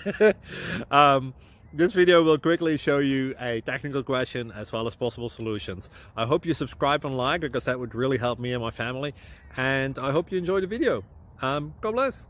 This video will quickly show you a technical question as well as possible solutions. I hope you subscribe and like, because that would really help me and my family. And I hope you enjoy the video. God bless.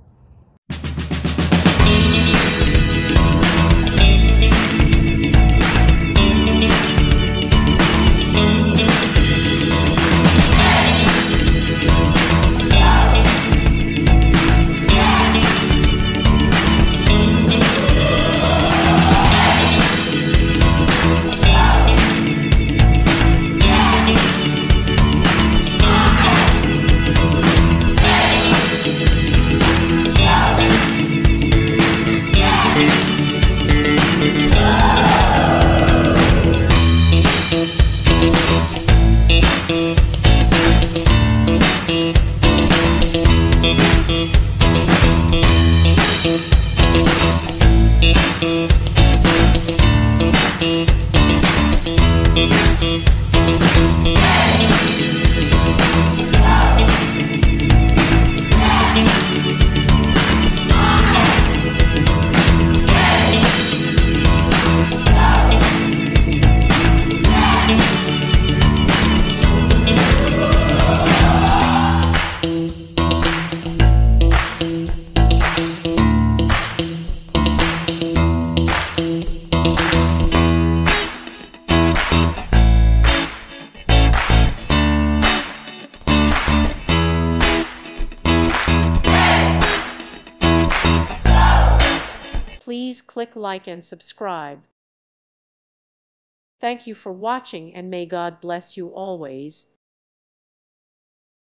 Please click like and subscribe. Thank you for watching, and may God bless you always.